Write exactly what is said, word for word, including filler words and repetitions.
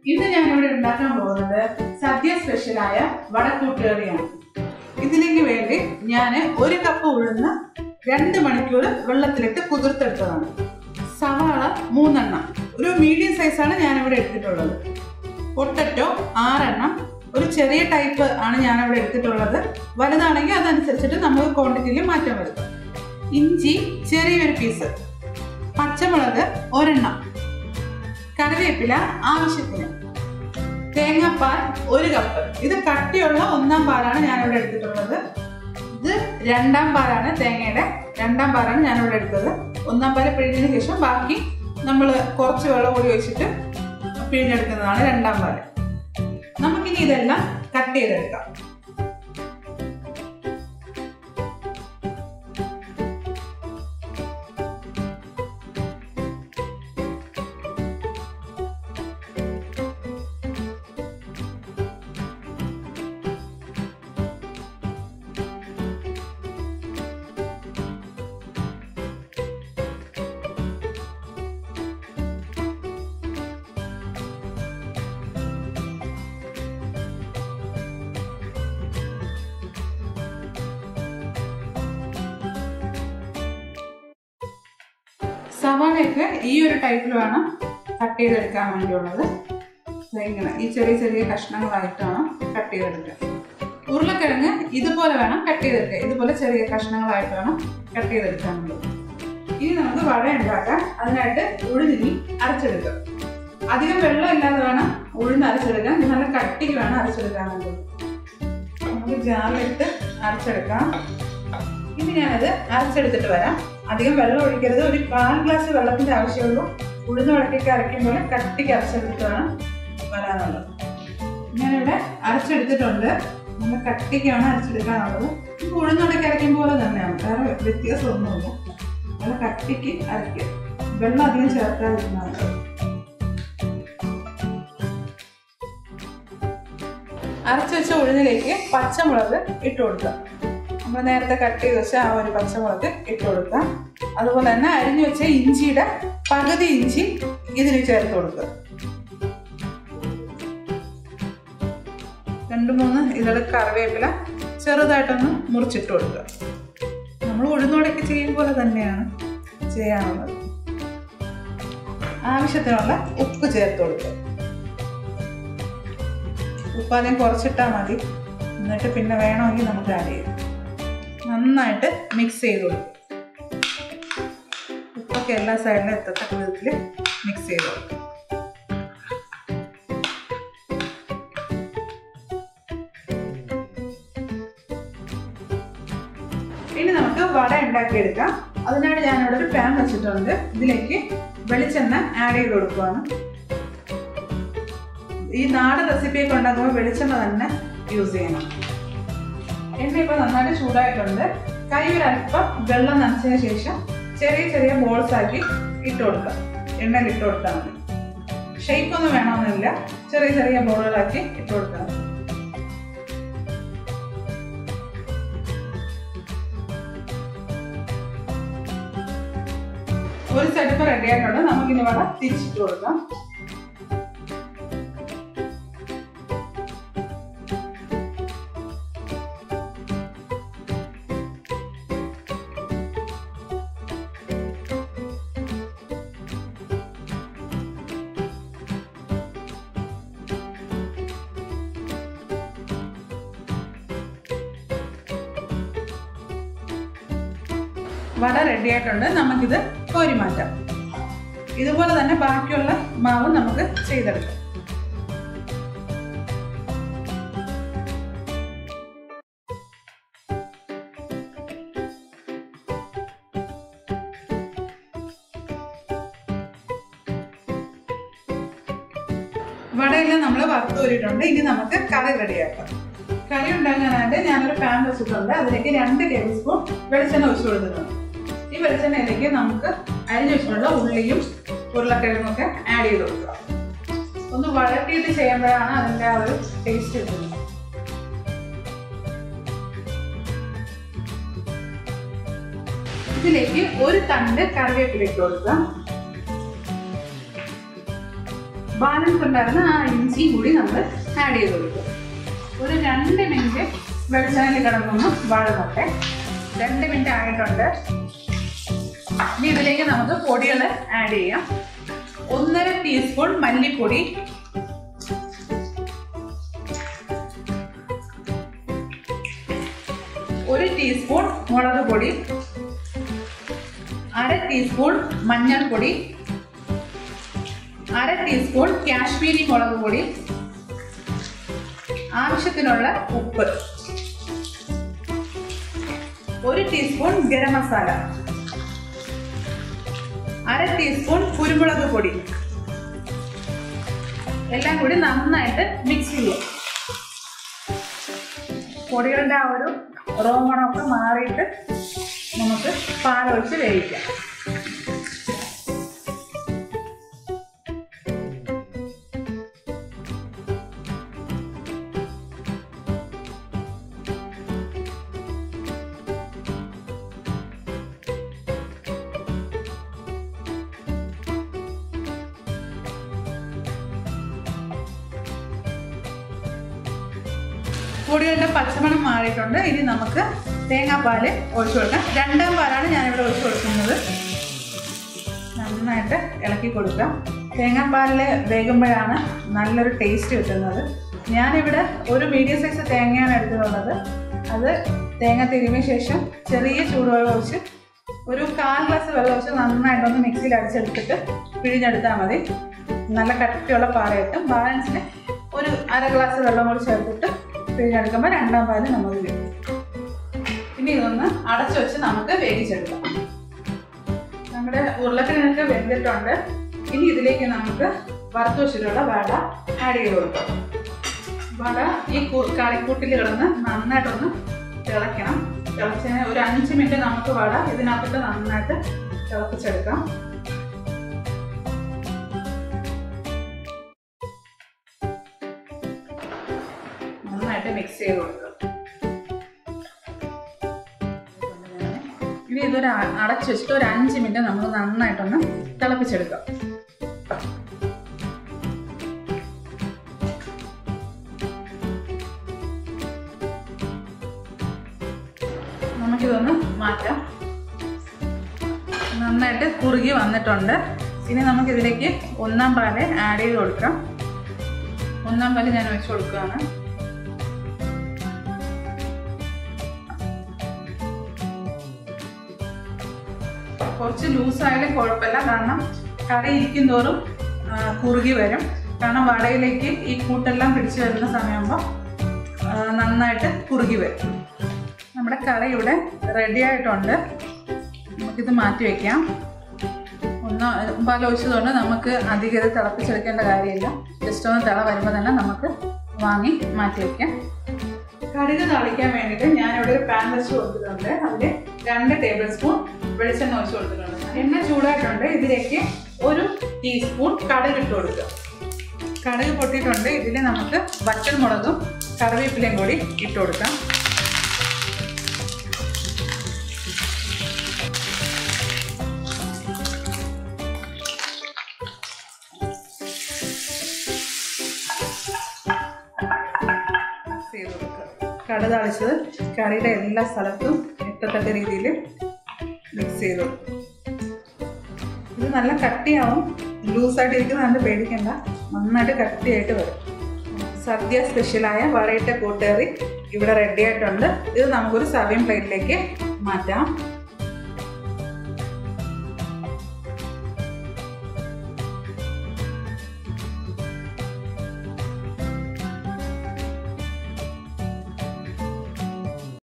ഇന്ന് ഞാനിവിടെ ഉണ്ടാക്കാൻ പോകുന്നത് സദ്യ സ്പെഷ്യലായ വടക്കൂട്ടുകറിയാണ്. ഇതിലേക്ക് വേണ്ടി ഞാൻ ഒരു കപ്പ് ഉഴുന്ന് രണ്ട് മണിക്കൂർ വെള്ളത്തിലിട്ട് കുതിർത്തെടുത്തതാണ്. സവാള മൂന്നെണ്ണം, ഒരു മീഡിയം സൈസാണ് ഞാനിവിടെ എടുത്തിട്ടുള്ളത്. പൊട്ടറ്റോ ആറെണ്ണം, ഒരു ചെറിയ ടൈപ്പ് ആണ് ഞാനിവിടെ എടുത്തിട്ടുള്ളത്. വലുതാണെങ്കിൽ അതനുസരിച്ചിട്ട് നമുക്ക് ക്വാണ്ടിറ്റിയിൽ മാറ്റം വരുത്തും. ഇഞ്ചി ചെറിയൊരു പീസ്, പച്ചമുളക് ഒരെണ്ണം, കറിവേപ്പില ആവശ്യത്തിന്, തേങ്ങാപ്പാൽ ഒരു കപ്പ്. ഇത് കട്ടിയുള്ള ഒന്നാം പാലാണ് ഞാനിവിടെ എടുത്തിട്ടുള്ളത്. ഇത് രണ്ടാം പാലാണ്, തേങ്ങയുടെ രണ്ടാം പാലാണ് ഞാനിവിടെ എടുത്തത്. ഒന്നാം പാല് പിഴിഞ്ഞതിന് ശേഷം ബാക്കി നമ്മൾ കുറച്ച് വെള്ളം കൂടി ഒഴിച്ചിട്ട് പിഴിഞ്ഞെടുക്കുന്നതാണ് രണ്ടാം പാല്. നമുക്കിനി ഇതെല്ലാം കട്ട് ചെയ്തെടുക്കാം. സവാളയൊക്കെ ഈ ഒരു ടൈപ്പിൽ വേണം കട്ട് ചെയ്തെടുക്കാൻ വേണ്ടിയുള്ളത്. ഇങ്ങനെ ഈ ചെറിയ ചെറിയ കഷ്ണങ്ങളായിട്ടാണ് കട്ട് ചെയ്തെടുക്കുക. ഉരുളക്കിഴങ്ങ് ഇതുപോലെ വേണം കട്ട് ചെയ്തെടുക്കുക. ഇതുപോലെ ചെറിയ കഷ്ണങ്ങളായിട്ട് വേണം കട്ട് ചെയ്തെടുക്കാനുള്ളത്. ഇനി നമുക്ക് വട ഉണ്ടാക്കാം. അതിനായിട്ട് ഉഴുന്നിനി അരച്ചെടുക്കാം. അധികം വെള്ളം ഇല്ലാതെ വേണം ഉഴുന്ന് അരച്ചെടുക്കാൻ. നല്ല കട്ടിക്ക് വേണം അരച്ചെടുക്കാനുള്ളത്. നമുക്ക് ജാറിലിട്ട് അരച്ചെടുക്കാം. ഇനി ഞാനത് അരച്ചെടുത്തിട്ട് വരാം. അധികം വെള്ളം ഒഴിക്കരുത്. ഒരു കാൽ ഗ്ലാസ് വെള്ളത്തിന്റെ ആവശ്യമുള്ളൂ. ഉഴുന്ന് വടക്കൊക്കെ അരയ്ക്കുമ്പോൾ കട്ടിക്ക് അരച്ചെടുത്തിട്ട് വേണം വരാനുള്ളത്. ഞാനിവിടെ അരച്ചെടുത്തിട്ടുണ്ട്. നമ്മൾ കട്ടിക്കാണ് അരച്ചെടുക്കാനുള്ളത്. ഉഴുന്ന് വടക്ക് അരയ്ക്കും പോലെ തന്നെയാണ്, വേറെ വ്യത്യാസമൊന്നുമില്ല. നല്ല കട്ടിക്ക് അരയ്ക്കുക. വെള്ളം അധികം ചേർക്കാതിരുന്നാണ്. അരച്ചു വെച്ച ഉഴുന്നിലേക്ക് പച്ചമുളക് ഇട്ട് കൊടുക്കുക. നമ്മൾ നേരത്തെ കട്ട് ചെയ്ത് വെച്ച ആ ഒരു പച്ചമുളക് ഇട്ട് കൊടുക്കാം. അതുപോലെ തന്നെ അരിഞ്ഞു വെച്ച ഇഞ്ചിയുടെ പകുതി ഇഞ്ചി ഇതിന് ചേർത്ത് കൊടുക്കുക. രണ്ട് മൂന്ന് ഇതൾ കറിവേപ്പില ചെറുതായിട്ടൊന്ന് മുറിച്ചിട്ട് കൊടുക്കുക. നമ്മൾ ഉഴുന്നുവടക്ക് ചെയ്യും പോലെ തന്നെയാണ് ചെയ്യാനുള്ളത്. ആവശ്യത്തിനുള്ള ഉപ്പ് ചേർത്ത് കൊടുക്കുക. ഉപ്പ് ആദ്യം കുറച്ചിട്ടാൽ മതി, എന്നിട്ട് പിന്നെ വേണമെങ്കിൽ നമുക്ക് ആഡ് ചെയ്യാം. നന്നായിട്ട് മിക്സ് ചെയ്ത് കൊടുക്കും. ഉപ്പൊക്കെ എല്ലാ സൈഡിലും എത്തത്തക്ക വിധത്തിൽ മിക്സ് ചെയ്ത് കൊടുക്കും. ഇനി നമുക്ക് വട ഉണ്ടാക്കിയെടുക്കാം. അതിനായിട്ട് ഞാനിവിടെ ഒരു പാൻ വെച്ചിട്ടുണ്ട്. ഇതിലേക്ക് വെളിച്ചെണ്ണ ആഡ് ചെയ്ത് കൊടുക്കുകയാണ്. ഈ നാടൻ റെസിപ്പിയൊക്കെ ഉണ്ടാക്കുമ്പോൾ വെളിച്ചെണ്ണ തന്നെ യൂസ് ചെയ്യണം. എണ്ണ ഇപ്പോൾ നന്നായിട്ട് ചൂടായിട്ടുണ്ട്. കൈ ഒരല്പം വെള്ളം നനച്ചതിന് ശേഷം ചെറിയ ചെറിയ ബോൾസ് ആക്കി ഇട്ട് കൊടുക്കുക. എണ്ണയിൽ ഇട്ട് കൊടുത്താൽ മതി. ഷേപ്പൊന്നും വേണമെന്നില്ല, ചെറിയ ചെറിയ ബോളുകളാക്കി ഇട്ട് കൊടുക്കുക. ഒരു സൈഡ് ഇപ്പോൾ റെഡി ആയിട്ടുണ്ട്. നമുക്കിനി വട തിരിച്ചിട്ട് കൊടുക്കാം. വട റെഡി ആയിട്ടുണ്ട്. നമുക്കിത് കോരി മാറ്റാം. ഇതുപോലെ തന്നെ ബാക്കിയുള്ള മാവ് നമുക്ക് ചെയ്തെടുക്കാം. വടയെല്ലാം നമ്മൾ വറുത്ത് കോരിയിട്ടുണ്ട്. ഇനി നമുക്ക് കറി റെഡിയാക്കാം. കറി ഉണ്ടാക്കാനായിട്ട് ഞാനൊരു പാൻ വെച്ചിട്ടുണ്ട്. അതിലേക്ക് രണ്ട് ടേബിൾ സ്പൂൺ വെളിച്ചെണ്ണ ഒഴിച്ചു കൊടുത്തിട്ടുണ്ട്. ഈ വെളിച്ചെണ്ണയിലേക്ക് നമുക്ക് അരിഞ്ഞു വെച്ചിട്ടുള്ള ഉള്ളിയും ഉരുളക്കിഴങ്ങൊക്കെ ആഡ് ചെയ്ത് കൊടുക്കുക. ഒന്ന് വഴറ്റിയിട്ട് ചെയ്യുമ്പോഴാണ് അതിൻ്റെ ആ ഒരു ടേസ്റ്റ് കിട്ടുന്നത്. ഇതിലേക്ക് ഒരു തണ്ട് കറിവേപ്പില ഇട്ട് കൊടുക്കുക. ബാലൻസ് ഉണ്ടായിരുന്ന ആ ഇഞ്ചി കൂടി നമ്മൾ ആഡ് ചെയ്ത് കൊടുക്കും. ഒരു രണ്ട് മിനിറ്റ് വെളിച്ചെണ്ണയിൽ കിടന്നൊന്ന് വഴന്നോട്ടെ. രണ്ട് മിനിറ്റ് ആയിട്ടുണ്ട്. ഇനി ഇതിലേക്ക് നമുക്ക് പൊടികൾ ആഡ് ചെയ്യാം. ഒന്നര ടീസ്പൂൺ മല്ലിപ്പൊടി, ഒരു ടീസ്പൂൺ മുളക് പൊടി, അര ടീസ്പൂൺ മഞ്ഞൾപ്പൊടി, അര ടീസ്പൂൺ കാശ്മീരി മുളക് പൊടി, ആവശ്യത്തിനുള്ള ഉപ്പ്, ഒരു ടീസ്പൂൺ ഗരം മസാല, അര ടീസ്പൂൺ കുരുമുളക് പൊടി, എല്ലാം കൂടി നന്നായിട്ട് മിക്സ് ചെയ്യാം. പൊടികളുടെ ആ ഒരു റോമണമൊക്കെ മാറിയിട്ട് നമുക്ക് പാലൊഴിച്ച് വേവിക്കാം. പൊടികളുടെ പച്ചമണം മാറിയിട്ടുണ്ട്. ഇനി നമുക്ക് തേങ്ങാപ്പാൽ ഒഴിച്ചു കൊടുക്കാം. രണ്ടാം പാലാണ് ഞാനിവിടെ ഒഴിച്ചു കൊടുക്കുന്നത്. നന്നായിട്ട് ഇളക്കി കൊടുക്കാം. തേങ്ങാപ്പാലിൽ വേകുമ്പോഴാണ് നല്ലൊരു ടേസ്റ്റ് കിട്ടുന്നത്. ഞാനിവിടെ ഒരു മീഡിയം സൈസ് തേങ്ങയാണ് എടുത്തിട്ടുള്ളത്. അത് തേങ്ങ തിരുമിയ ശേഷം ചെറിയ ചൂടുവെള്ളം ഒഴിച്ച് ഒരു കാൽ ഗ്ലാസ് വെള്ളം ഒഴിച്ച് നന്നായിട്ടൊന്ന് മിക്സിയിൽ അടിച്ചെടുത്തിട്ട് പിഴിഞ്ഞെടുത്താൽ മതി. നല്ല കട്ടിയുള്ള പാൽ കിട്ടും. ബാലൻസിന് ഒരു അര ഗ്ലാസ് വെള്ളം കൂടി ചേർത്തിട്ട് പിഴിഞ്ഞെടുക്കുമ്പോൾ രണ്ടാം പാല് നമുക്ക് കിട്ടും. ഇനി ഇതൊന്ന് അടച്ചു വെച്ച് നമുക്ക് വേവിച്ചെടുക്കാം. നമ്മുടെ ഉരുളക്കിഴങ്ങൊക്കെ വെന്തിട്ടുണ്ട്. ഇനി ഇതിലേക്ക് നമുക്ക് വറുത്ത് വെച്ചിട്ടുള്ള വട ആഡ് ചെയ്ത് കൊടുക്കാം. വട ഈ കറിക്കൂട്ടിൽ കിടന്ന് നന്നായിട്ടൊന്ന് തിളയ്ക്കണം. തിളച്ചതിന് ഒരു അഞ്ച് മിനിറ്റ് നമുക്ക് വട ഇതിനകത്തിട്ട് നന്നായിട്ട് തിളപ്പിച്ചെടുക്കാം. നന്നായിട്ട് മിക്സ് ചെയ്ത് കൊടുക്കുക. ഇനി ഇതൊരു അടച്ചു വെച്ചിട്ട് ഒരു അഞ്ച് മിനിറ്റ് നമ്മൾ നന്നായിട്ടൊന്ന് തിളപ്പിച്ചെടുക്കാം. നമുക്കിതൊന്ന് മാറ്റാം. നന്നായിട്ട് കുറുകി വന്നിട്ടുണ്ട്. ഇനി നമുക്കിതിലേക്ക് ഒന്നാം പാല് ആഡ് ചെയ്ത് കൊടുക്കാം. ഒന്നാം പാല് ഞാൻ വെച്ച് കൊടുക്കുകയാണ്. കുറച്ച് ലൂസായാലും കുഴപ്പമില്ല. കാരണം കറി ഇരിക്കും തോറും കുറുകി വരും. കാരണം വടയിലേക്ക് ഈ കൂട്ടെല്ലാം പിടിച്ചു വരുന്ന സമയമാകുമ്പോൾ നന്നായിട്ട് കുറുകി വരും. നമ്മുടെ കറി ഇവിടെ റെഡി ആയിട്ടുണ്ട്. നമുക്കിത് മാറ്റി വയ്ക്കാം. ഒന്ന് പാലൊഴിച്ചതുകൊണ്ട് നമുക്ക് അധികം ഇത് തിളപ്പിച്ചെടുക്കേണ്ട കാര്യമില്ല. ജസ്റ്റ് ഒന്ന് തിള വരുമ്പോൾ തന്നെ നമുക്ക് വാങ്ങി മാറ്റി വയ്ക്കാം. കടുക് താളിക്കാൻ വേണ്ടിയിട്ട് ഞാനിവിടെ ഒരു പാൻ വെച്ച് കൊടുത്തിട്ടുണ്ട്. അതിൽ രണ്ട് ടേബിൾ സ്പൂൺ വെളിച്ചെണ്ണ ഒഴിച്ച് കൊടുത്തിട്ടുണ്ട്. എണ്ണ ചൂടായിട്ടുണ്ട്. ഇതിലേക്ക് ഒരു ടീസ്പൂൺ കടുക് ഇട്ട് കൊടുക്കുക. കടുക് പൊട്ടിയിട്ടുണ്ട്. ഇതിൽ നമുക്ക് വറ്റൽമുളകും കറിവേപ്പിലയും കൂടി ഇട്ട് കൊടുക്കാം. കടുക് താളിച്ചത് കറിയുടെ എല്ലാ സ്ഥലത്തും എത്തത്തക്ക രീതിയിൽ മിക്സ് ചെയ്തു. ഇത് നല്ല കട്ടിയാവും. ലൂസായിട്ട് ഇരിക്കുന്നത് നല്ല പേടിക്കണ്ട. നന്നായിട്ട് കട്ടിയായിട്ട് വരും. സദ്യ സ്പെഷ്യലായ വടയിട്ട കൂട്ടുകറി ഇവിടെ റെഡി ആയിട്ടുണ്ട്. ഇത് നമുക്കൊരു സർവിംഗ് പ്ലേറ്റിലേക്ക് മാറ്റാം.